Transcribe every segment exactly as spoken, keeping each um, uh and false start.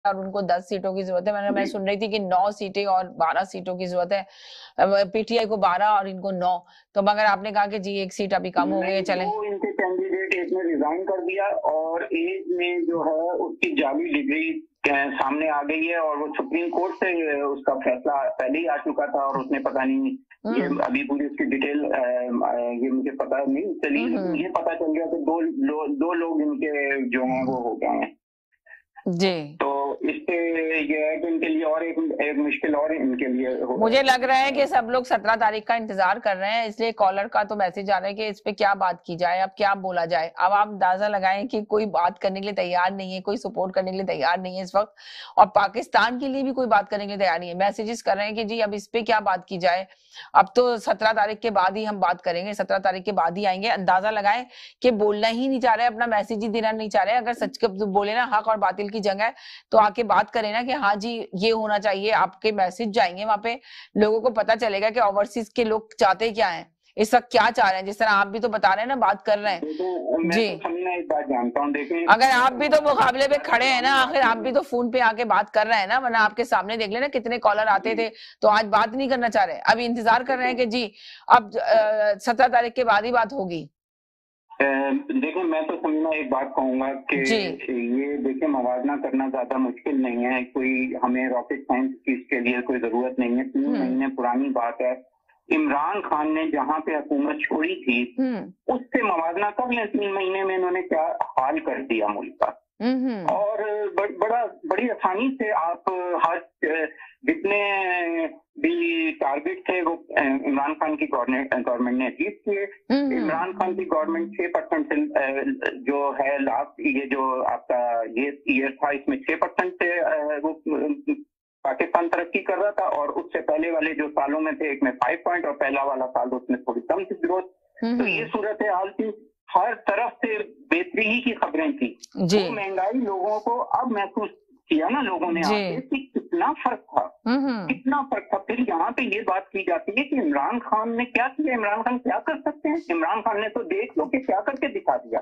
और उनको दस सीटों की जरूरत है। मैंने मैं सुन रही थी कि नौ सीटें और बारह सीटों की जरूरत है, पीटीआई को बारह और इनको नौ। तो मगर आपने कहा कि जी एक सीट अभी कम हो गई है, चले। दो इनके कैंडिडेट, एक ने रिजाइन कर दिया और एक ने जो है उसकी जाली डिग्री सामने आ गई है और वो सुप्रीम कोर्ट से उसका फैसला पहले ही आ चुका था और उसने पता नहीं, ये अभी पूरी उसकी डिटेल ये मुझे पता नहीं चली, लेकिन ये पता चल गया कि दो लो, दो लोग इनके जो हैं वो हो गए हैं जी। तो इससे ये है कि इनके लिए और एक, एक मुश्किल और इनके लिए हो। मुझे लग रहा है कि सब लोग सत्रह तारीख का इंतजार कर रहे हैं, इसलिए कॉलर का तो मैसेज आ रहा है कि इस पे क्या बात की जाए, अब क्या बोला जाए। अब आप अंदाजा लगाएं कि कोई बात करने के लिए तैयार नहीं है, कोई सपोर्ट करने के लिए तैयार नहीं है इस वक्त, और पाकिस्तान के लिए भी कोई बात करने के लिए तैयार नहीं है। मैसेजेस कर रहे हैं कि जी अब इस पे क्या बात की जाए, अब तो सत्रह तारीख के बाद ही हम बात करेंगे, सत्रह तारीख के बाद ही आएंगे। अंदाजा लगाएं कि बोलना ही नहीं चाह रहे, अपना मैसेज ही देना नहीं चाह रहे। अगर सच बोले ना, हक और बातिल की जंग है, तो आके बात करें ना कि हाँ जी ये होना चाहिए। आपके मैसेज जाएंगे वहां पे, लोगों को पता चलेगा कि ओवरसीज के लोग चाहते क्या हैं, इस वक्त क्या चाह रहे हैं। जिस तरह आप भी तो बता रहे हैं ना, बात कर रहे हैं जी। तो मैं एक बात जानता हूं, देखें अगर आप भी तो मुकाबले पे खड़े हैं ना, आखिर आप भी तो फोन पे आके बात कर रहे हैं ना, वरना आपके सामने देख लेना कितने कॉलर आते थे, तो आज बात नहीं करना चाह रहे, अभी इंतजार कर रहे हैं कि जी अब सत्रह तारीख के बाद ही बात होगी। देखिए मैं तो समझना एक बात कहूंगा कि ये देखिए मवाजना करना ज्यादा मुश्किल नहीं है, कोई हमें रॉकेट साइंस की इसके लिए कोई जरूरत नहीं है। तीन महीने पुरानी बात है, इमरान खान ने जहां पे हुकूमत छोड़ी थी उससे मवाजना कर लें। तीन महीने में इन्होंने क्या हाल कर दिया मुल्क का, और बड़ा बड़ी आसानी से आप हर जितने भी टारगेट थे वो इमरान खान की गवर्नमेंट ने अचीव किए। इमरान खान की गवर्नमेंट छह परसेंट से जो है लास्ट ये जो आपका ये ईयर था, इसमें छह परसेंट से वो पाकिस्तान तरक्की कर रहा था, और उससे पहले वाले जो सालों में थे एक में फाइव पॉइंट और पहला वाला साल उसमें थोड़ी कम थी ग्रोथ। तो ये सूरत हाल थी, हर तरफ से बेहतरी की खबरें थी। वो महंगाई लोगों को अब महसूस किया ना लोगों ने आके कि कितना फर्क था, कितना फर्क था। फिर यहाँ पे ये बात की जाती है कि इमरान खान ने क्या किया, इमरान खान क्या कर सकते हैं। इमरान खान ने तो देख लो कि क्या करके दिखा दिया।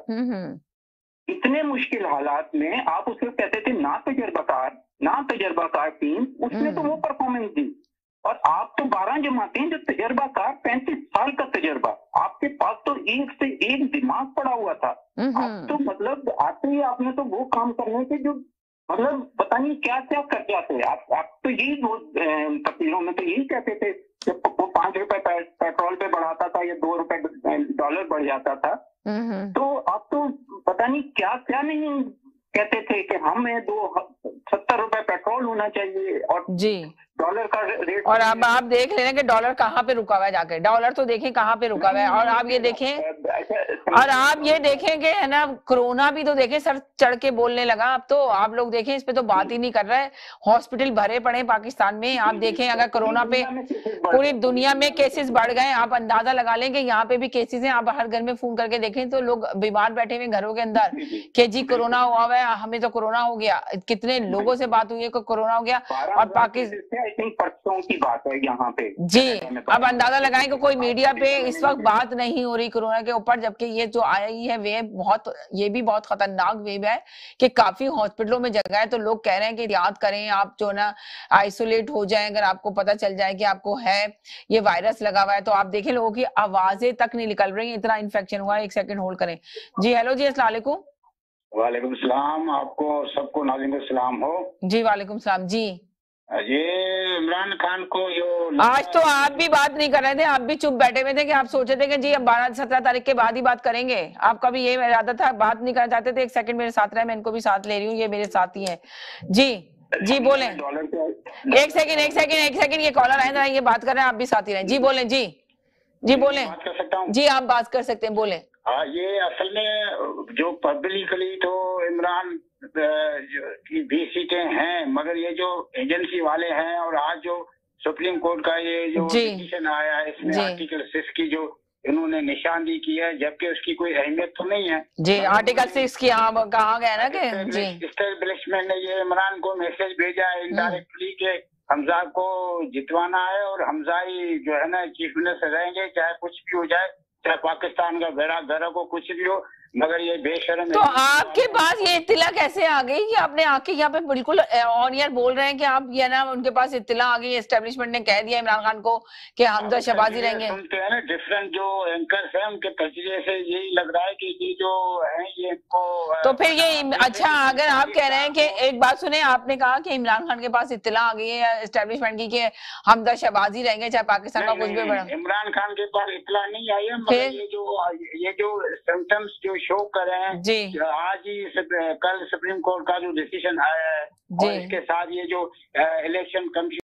इतने मुश्किल हालात में आप उसको कहते थे ना तजर्बाकार ना तजर्बाकार टीम, उसने तो वो परफॉर्मेंस दी। और आप तो बारह जमाते हैं जो तजर्बाकार, पैंतीस साल का तजर्बा, आपके पास तो एक से एक दिमाग पड़ा हुआ था। आप तो मतलब आते ही आपने तो वो काम करने के जो मतलब पता नहीं क्या क्या कर जाते। आप आप तो यही वो तस्वीरों में तो यही कहते थे जब वो पांच रुपए पेट्रोल पे बढ़ाता था या दो रुपए डॉलर बढ़ जाता था, तो आप तो पता नहीं क्या क्या नहीं कहते थे कि हमें दो सत्तर रुपए पेट्रोल होना चाहिए और जी डॉलर का रेट। और अब आप देख लेना कि डॉलर कहाँ पे रुका हुआ है, जाके डॉलर तो देखें कहाँ पे रुका हुआ है। और आप ये देखें और आप ये देखें कि है ना, कोरोना भी तो देखें सर चढ़ के बोलने लगा। अब तो आप लोग देखें, इस पे तो बात ही नहीं कर रहा है। हॉस्पिटल भरे पड़े पाकिस्तान में। आप देखें अगर कोरोना पे पूरी दुनिया में केसेस बढ़ गए, आप अंदाजा लगा लें कि यहाँ पे भी केसेस हैं। आप हर घर में फोन करके देखें तो लोग बीमार बैठे हुए घरों के अंदर कि जी कोरोना हुआ हुआ है, हमें तो कोरोना हो गया। कितने लोगों से बात हुई है कि कोरोना हो गया। और पाकिस्तान परसों की बात है यहाँ पे जी। अब अंदाजा लगाएं कि कोई मीडिया पे इस वक्त बात नहीं हो रही कोरोना के ऊपर, जबकि ये जो आई है वेव बहुत, ये भी बहुत खतरनाक वेव है कि काफी हॉस्पिटलों में जगह है। तो लोग कह रहे हैं कि याद करें, आप जो ना आइसोलेट हो जाएं अगर आपको पता चल जाए कि आपको है ये वायरस लगा हुआ है। तो आप देखें लोगों की आवाजें तक नहीं निकल रही, इतना इन्फेक्शन हुआ है। एक सेकंड होल्ड करें जी। हेलो जी, अस्सलाम वालेकुम। वालेकुम सलाम, आपको सबको नाज़रीन सलाम हो जी। वालेकुम सलाम जी। ये इमरान खान को जो आज तो आप भी बात नहीं कर रहे थे, आप भी चुप बैठे हुए थे कि आप सोचे थे कि जी अब बारह सत्रह तारीख के बाद ही बात करेंगे। आपका भी ये इरादा था, बात नहीं करना चाहते थे। एक सेकंड मेरे साथ रहे, मैं इनको भी साथ ले रही हूँ, ये मेरे साथी हैं जी। जी बोलें। एक सेकंड एक सेकंड एक सेकंड ये कॉलर आए ना, ये बात कर रहे हैं, आप भी साथी रहे। जी बोलें। जी जी बोलें। बात कर सकता हूँ जी, आप बात कर सकते हैं, बोलें। हाँ, ये असल में जो पब्लिकली तो इमरान की भी सीटें हैं, मगर ये जो एजेंसी वाले हैं और आज जो सुप्रीम कोर्ट का ये जो डिसीजन आया है इसमें आर्टिकल सिक्स की जो इन्होंने निशानदी की है, जबकि उसकी कोई अहमियत तो नहीं है जी। आर्टिकल सिक्स की कहा गया ना कि जी एस्टेब्लिशमेंट ने ये इमरान को मैसेज भेजा है इनडायरेक्टली के हमजा को जितवाना है और हमजा ही जो है ना चीफ मिनिस्टर रहेंगे, चाहे कुछ भी हो जाए, चाहे पाकिस्तान का बेड़ा गर्क हो, कुछ भी हो। मगर ये बेशर्म। तो आपके पास ये इत्तला कैसे आ गई कि आपने आके यहाँ पे बिल्कुल ऑन ईयर बोल रहे हैं कि आप ये ना उनके पास इत्तला आ गई, एस्टेब्लिशमेंट ने कह दिया इमरान खान को कि हमजा शहबाजी रहेंगे। सुनते हैं ना डिफरेंट जो एंकर्स हैं उनके तजरिए से यही लग रहा है कि ये जो है ये इनको। तो फिर ये अच्छा, अगर आप कह रहे हैं कि एक बात सुने, आपने कहा कि इमरान खान के पास इत्तला आ गई है एस्टेब्लिशमेंट की कि हमजा शहबाजी रहेंगे चाहे पाकिस्तान का कुछ भी बड़ा। इमरान खान के पास इत्तला नहीं आई है, मगर ये जो ये जो सिम्टम्स जो शो कर रहे हैं जी, आज ही कल सुप्रीम कोर्ट का जो डिसीजन आया है और इसके साथ ये जो इलेक्शन कमीशन